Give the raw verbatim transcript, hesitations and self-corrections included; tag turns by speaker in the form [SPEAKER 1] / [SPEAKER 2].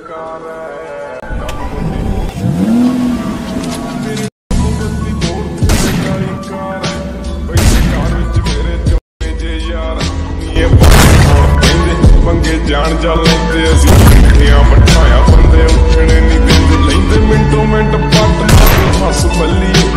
[SPEAKER 1] जान जा लेंदे असी इकट्ठियां बिठाया बंदे उठने नहीं देंदे लेंदे मिंटो मिंट पट मार हस बल्ली